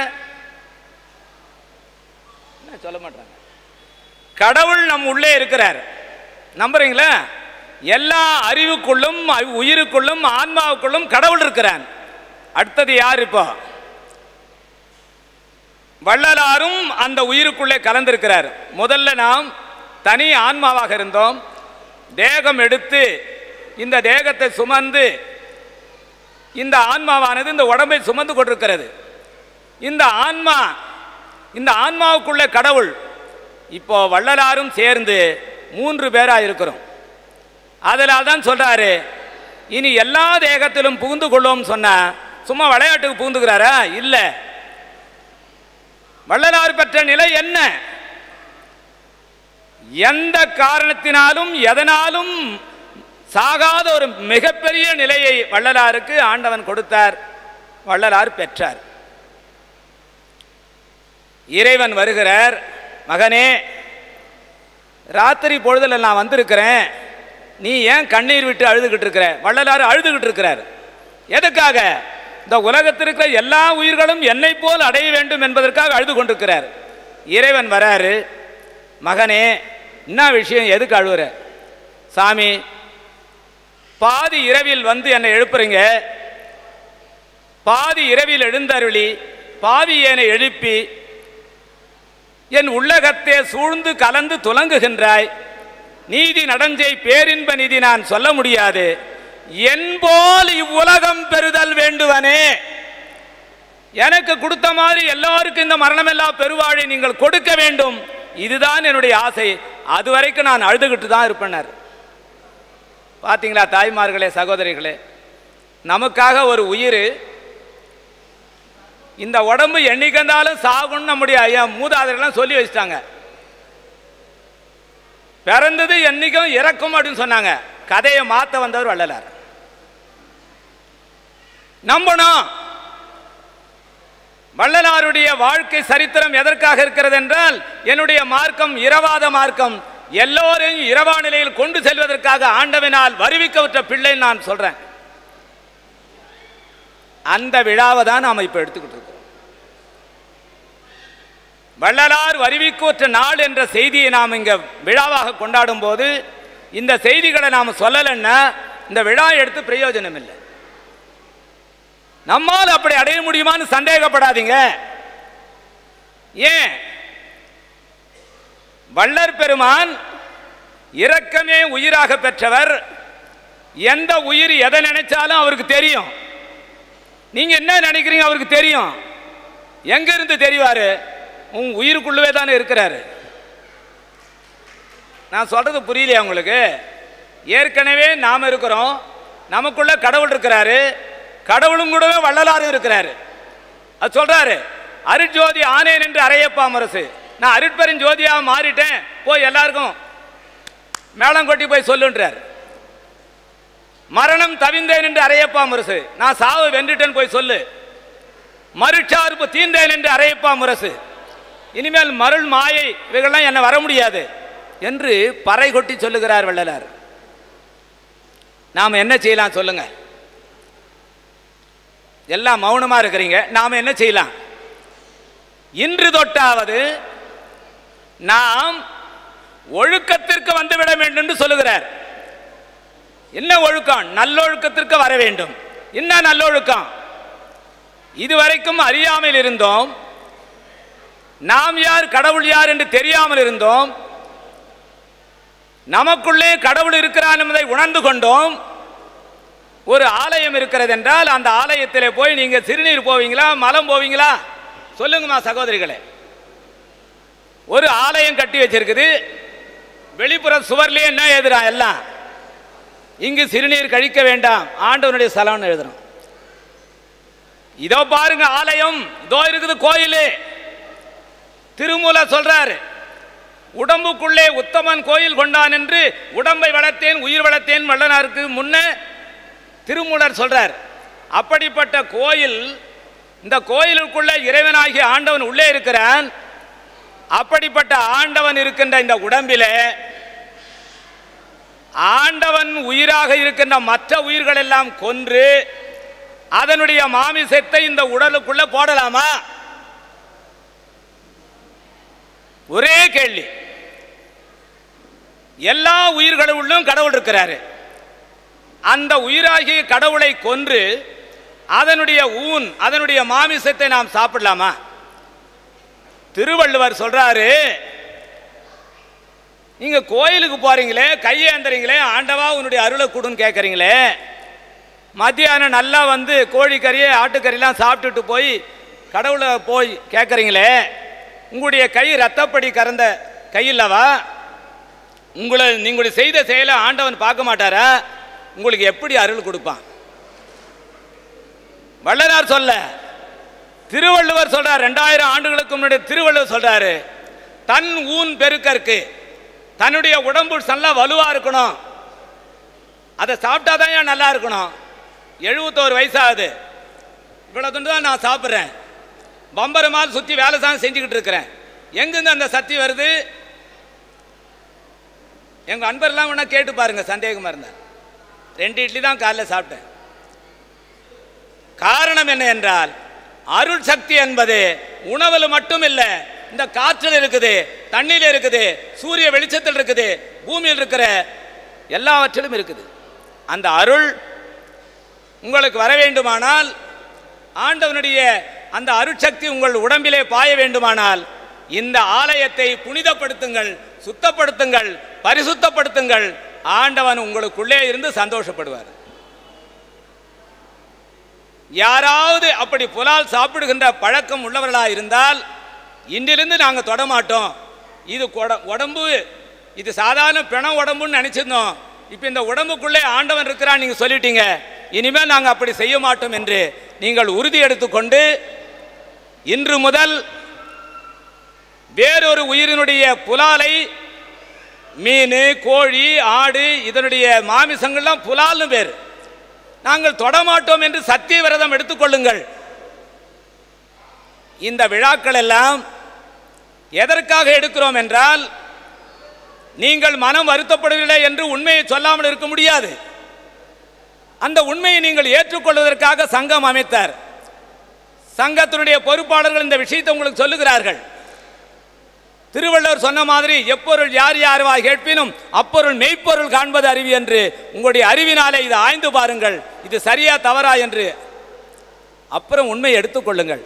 சொல்ல மாட்டாங்க. கடவுள் நம் உள்ளே இருக்கிறார். நம்புறீங்களா? எல்லா அறிவுக்குள்ளும் உயிருக்குள்ளும் ஆன்மாவுக்குள்ளும் கடவுள் இருக்கிறான். அடுத்தது யார்? இப்போ வள்ளலாரும் அந்த உயிருக்குள்ளே கலந்திருக்கிறார். முதல்ல நாம் தனி ஆன்மாவாக இருந்தோம். தேகம் எடுத்து இந்த தேகத்தை சுமந்து இந்த ஆன்மாவானது இந்த உடம்பை சுமந்து கொண்டிருக்கிறது. இந்த ஆன்மாவுக்குள்ளே கடவுள். இப்போ வள்ளலாரும் சேர்ந்து 3 பேராக இருக்கிறோம். அதனால தான் சொல்றாரு, இனி எல்லா தேகத்திலும் புகுந்து கொள்ளும் சொன்னா சும்மா விளையாட்டுக்கு புகுந்துக்கிறாரா? இல்ல. வள்ளலார் பெற்ற நிலை என்ன? எந்த காரணத்தினாலும் எதனாலும் சாகாத ஒரு மிகப்பெரிய நிலையை வள்ளலாருக்கு ஆண்டவன் கொடுத்தார். வள்ளலார் பெற்றார். இறைவன் வருகிறார், மகனே ராத்திரி பொழுதுல நான் வந்திருக்கிறேன், நீ ஏன் கண்ணீர் விட்டு அழுதுகிட்டு இருக்கிற? வள்ளலார் அழுதுகிட்டு இருக்கிறார். எதுக்காக? இந்த உலகத்தில் இருக்கிற எல்லா உயிர்களும் என்னை போல் அடைய வேண்டும் என்பதற்காக அழுது கொண்டிருக்கிறார். இறைவன் வராரு, மகனே என்ன விஷயம், எதுக்கு அழுவுற? சாமி, பாதி இரவில் வந்து என்னை எழுப்புறீங்க, பாதி இரவில் எழுந்தருளி பாதி என்னை எழுப்பி என் உள்ளகத்தே சூழ்ந்து கலந்து துலங்குகின்றாய். நீதி நடஞ்சை பேரின்ப நிதி நான் சொல்ல முடியாது. என்போல் இவ்வுலகம் பெறுதல் வேண்டுவனே. எனக்கு கொடுத்த மாதிரி எல்லாருக்கும் இந்த மரணமில்லா பெருவாழை நீங்கள் கொடுக்க வேண்டும். இதுதான் என்னுடைய ஆசை. அதுவரைக்கும் நான் அழுதுகிட்டு தான் இருப்பேன். பார்த்தீங்களா தாய்மார்களே, சகோதரிகளே, நமக்காக ஒரு உயிர், இந்த உடம்பு என்னைக்கு சாகுன்னு நம்முடைய மூதாதையெல்லாம் சொல்லி வச்சுட்டாங்க. பிறந்தது என்னைக்கும் இறக்கும் அப்படின்னு சொன்னாங்க. கதையை மாற்ற வந்தவர் வள்ளலார். நம்பணும். வள்ளலாருடைய வாழ்க்கை சரித்திரம் எதற்காக இருக்கிறது என்றால், என்னுடைய மார்க்கம் இரவாத மார்க்கம், எல்லோரையும் இரவா நிலையில் கொண்டு செல்வதற்காக ஆண்டவனால் வருவிக்கப்பட்ட பிள்ளை நான் சொல்றேன். அந்த விழாவை தான் நாம் இப்ப எடுத்துக்கிட்டு இருக்கோம். வள்ளலார் வருவிக்கப்பட்ட நாள் என்ற செய்தியை நாம் இங்க விழாவாக கொண்டாடும் போது இந்த செய்திகளை நாம் சொல்லலைன்னா இந்த விழா எடுத்து பிரயோஜனம் இல்லை. நம்மால் அப்படி அடைய முடியுமான்னு சந்தேகப்படாதீங்க. ஏன்? வள்ளற் பெருமான் இரக்கமே உயிராக பெற்றவர். எந்த உயிர் எதை நினைச்சாலும் அவருக்கு தெரியும். நீங்க என்ன நினைக்கிறீங்க அவருக்கு தெரியும். எங்க இருந்து தெரிவாரு? உன் உயிருக்குள்ளவே தானே இருக்கிறாரு. நான் சொல்றது புரியலையா உங்களுக்கு? ஏற்கனவே நாம் இருக்கிறோம், நமக்குள்ள கடவுள் இருக்கிறாரு, கடவுளும் கூடவே வள்ளலாரும் இருக்கிறாரு. அது சொல்றாரு, அருட்ஜோதி ஆனேன் என்று அரையப்பா முரசு. நான் அருட்பெரும் ஜோதியாக மாறிட்டேன், போய் எல்லாருக்கும் மேளம் கொட்டி போய் சொல்லுன்றார். மரணம் தவிந்தேன் என்று அரையப்பா முரசு, நான் சாவு வென்றுட்டேன் போய் சொல்லு. மருட்சார்பு தீர்ந்தேன் என்று அரையப்பா முரசு, இனிமேல் மருள் மாயை இவைகள்லாம் என்ன வர முடியாது என்று பறை கொட்டி சொல்லுகிறார் வள்ளலார். நாம் என்ன செய்யலாம் சொல்லுங்க? எல்லாம் மௌனமா இருக்கிறீங்க, நாம் என்ன செய்யலாம்? இன்று தொட்டாவது நாம் ஒழுக்கத்திற்கு வந்துவிட வேண்டும் என்று சொல்லுகிறார். என்ன ஒழுக்கம்? நல்லொழுக்கத்திற்கு வர வேண்டும். என்ன நல்லொழுக்கம்? இதுவரைக்கும் அறியாமல் இருந்தோம், நாம் யார் கடவுள் யார் என்று தெரியாமல் இருந்தோம், நமக்குள்ளே கடவுள் இருக்கிறான் என்பதை உணர்ந்து கொண்டோம். ஒரு ஆலயம் இருக்கிறது என்றால் அந்த ஆலயத்தில் போய் நீங்க சிறுநீர் போவீங்களா, மலம் போவீங்களா? சொல்லுங்கம்மா சகோதரிகளே. ஒரு ஆலயம் கட்டி வச்சிருக்குது, வெளிப்புற சுவர்லேயே என்ன எழுதுறான்? எல்லாம் இங்கு சிறுநீர் கழிக்க வேண்டாம், ஆண்டவனுடைய ஸ்தலம்னு எழுதுறோம். இதோ பாருங்க ஆலயம், இதோ இருக்குது கோயில். திருமூலர் சொல்றாரு, உடம்புக்குள்ளே உத்தமன் கோயில் கொண்டான் என்று உடம்பை வளர்த்தேன் உயிர் வளர்த்தேன் வள்ளலாருக்கு முன்ன திருமூலர் சொல்றார். அப்படிப்பட்ட கோயில், இந்த கோயிலுக்குள்ள இறைவனாகிய ஆண்டவன் உள்ளே இருக்கிறான். அப்படிப்பட்ட ஆண்டவன் இருக்கின்ற இந்த உடம்பிலே ஆண்டவன் உயிராக இருக்கின்ற மற்ற உயிர்கள் எல்லாம் கொன்று அதனுடைய மாமிசத்தை இந்த உடலுக்குள்ள போடலாமா? ஒரே கேள்வி. எல்லா உயிர்களுள்ளும் கடவுள் இருக்கிறாரு. அந்த உயிராகிய கடவுளை கொன்று அதனுடைய ஊன் அதனுடைய மாமிசத்தை நாம் சாப்பிடலாமா? திருவள்ளுவர் சொல்றாரு, நீங்க கோயிலுக்கு போறீங்களே, கையேந்தறீங்களே, ஆண்டவா உன்னுடைய அருளை கொடுன்னு கேட்கறீங்களே, மத்தியானம் நல்லா வந்து கோழிக்கறியை ஆட்டுக்கறியெல்லாம் சாப்பிட்டுட்டு போய் கடவுளை போய் கேட்கறீங்களே, உங்களுடைய கை ரத்தப்படி கறந்த கையில்லவா? நீங்களுடைய செய்த செயலை ஆண்டவன் பார்க்க மாட்டாரா? உங்களுக்கு எப்படி அருள் கொடுப்பான்? வள்ளலார் சொல்ல, திருவள்ளுவர் சொல்றார். 2000 ஆண்டுகளுக்கு முன்னாடி திருவள்ளுவர் சொல்றாரு, தன் ஊன் பெருக்கற்கு தன்னுடைய உடம்பு நல்லா வலுவா இருக்கணும், அதை சாப்பிட்டாதான் ஏன் நல்லா இருக்கணும். 71 வயசாகுது, இவ்வளவு துண்டு தான் நான் சாப்பிட்றேன், பம்பரமால் சுற்றி வேலை தான் செஞ்சுக்கிட்டு இருக்கிறேன். எங்கிருந்து அந்த சக்தி வருது? எங்க அன்பர்லாம் வேணா கேட்டு பாருங்க, சந்தேகமா இருந்தா. 2 இட்லி தான் காலைல சாப்பிட்டேன். காரணம் என்ன என்றால், அருள் சக்தி என்பது உணவில் மட்டும் இல்லை, இந்த காற்றில் இருக்குது, தண்ணீர் இருக்குது, சூரிய வெளிச்சத்தில் இருக்குது, பூமியில் இருக்கிற எல்லாவற்றிலும் இருக்குது. அந்த அருள் உங்களுக்கு வர வேண்டுமானால், ஆண்டவனுடைய அந்த அருட்சக்தி உங்கள் உடம்பிலே பாய வேண்டுமானால், இந்த ஆலயத்தை புனிதப்படுத்துங்கள், சுத்தப்படுத்துங்கள், பரிசுத்தப்படுத்துங்கள். ஆண்டவன் உங்களுக்குள்ளே இருந்து சந்தோஷப்படுவார். யாராவது அப்படி புலால் சாப்பிடுகின்ற பழக்கம் உள்ளவர்களாக இருந்தால், இன்றிலிருந்து நாங்கள் தொடமாட்டோம், இது உடம்பு, இது சாதாரண பிண உடம்புன்னு நினைச்சிருந்தோம், இப்போ இந்த உடம்புக்குள்ளே ஆண்டவன் இருக்கிறான் நீங்கள் சொல்லிட்டீங்க, இனிமேல் நாங்கள் அப்படி செய்ய மாட்டோம் என்று நீங்கள் உறுதி எடுத்துக்கொண்டு, இன்று முதல் வேறொரு உயிரினுடைய புலாலை, மீன், கோழி, ஆடு, இதனுடைய மாமிசங்கள்லாம் புலால்னு பேர், நாங்கள் தொடமாட்டோம் என்று சத்திய விரதம் எடுத்துக்கொள்ளுங்கள். இந்த விழாக்கள் எல்லாம் எதற்காக எடுக்கிறோம் என்றால், நீங்கள் மனம் வருத்தப்படவில்லை என்று உண்மையை சொல்லாமல் இருக்க முடியாது. அந்த உண்மையை நீங்கள் ஏற்றுக்கொள்வதற்காக சங்கம் அமைத்தார். சங்கத்தினுடைய பொறுப்பாளர்கள் இந்த விஷயத்தை உங்களுக்கு சொல்லுகிறார்கள். திருவள்ளுவர் சொன்ன மாதிரி, எப்பொருள் யார் யாருவா கேட்பினும் அப்பொருள் மெய்ப்பொருள் காண்பது அறிவு என்று, உங்களுடைய அறிவினாலே இதை ஆய்ந்து பாருங்கள், இது சரியா தவறா என்று, அப்புறம் உண்மையை எடுத்துக்கொள்ளுங்கள்.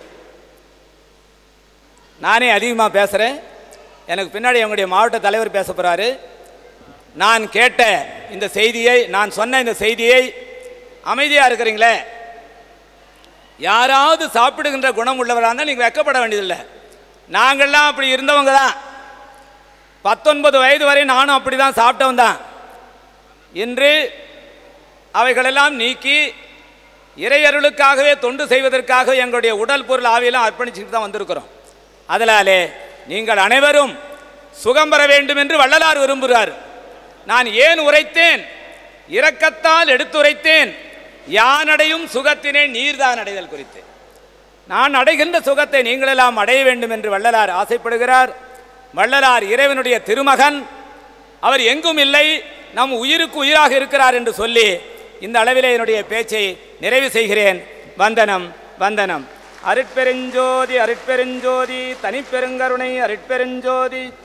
நானே அதிகமாக பேசுகிறேன், எனக்கு பின்னாடி எங்களுடைய மாவட்ட தலைவர் பேச போகிறாரு. நான் கேட்ட இந்த செய்தியை, நான் சொன்ன இந்த செய்தியை அமைதியாக இருக்கிறீங்களே, யாராவது சாப்பிடுகின்ற குணம் உள்ளவராக இருந்தால் நீங்கள் வெக்கப்பட வேண்டியதில்லை. நாங்கள்லாம் அப்படி இருந்தவங்க தான். 19 வயது வரை நானும் அப்படி தான் சாப்பிட்டவன் தான். இன்று அவைகளெல்லாம் நீக்கி இறையருளுக்காகவே தொண்டு செய்வதற்காக எங்களுடைய உடல் பொருள் ஆவியெல்லாம் அர்ப்பணிச்சுட்டு தான் வந்திருக்கிறோம். அதனாலே நீங்கள் அனைவரும் சுகம் பெற வேண்டும் என்று வள்ளலார் விரும்புகிறார். நான் ஏன் உரைத்தேன்? இரக்கத்தால் எடுத்துரைத்தேன். யான் அடையும் சுகத்தினே நீர்தான் அடைதல் குறித்து. நான் அடைகின்ற சுகத்தை நீங்களெல்லாம் அடைய வேண்டும் என்று வள்ளலார் ஆசைப்படுகிறார். வள்ளலார் இறைவனுடைய திருமகன். அவர் எங்கும் இல்லை, நம் உயிருக்கு உயிராக இருக்கிறார் என்று சொல்லி இந்த அளவிலே என்னுடைய பேச்சை நிறைவு செய்கிறேன். வந்தனம் வந்தனம். அருட்பெருஞ்சோதி அருட்பெருஞ்சோதி தனிப்பெருங்கருணை அருட்பெருஞ்சோதி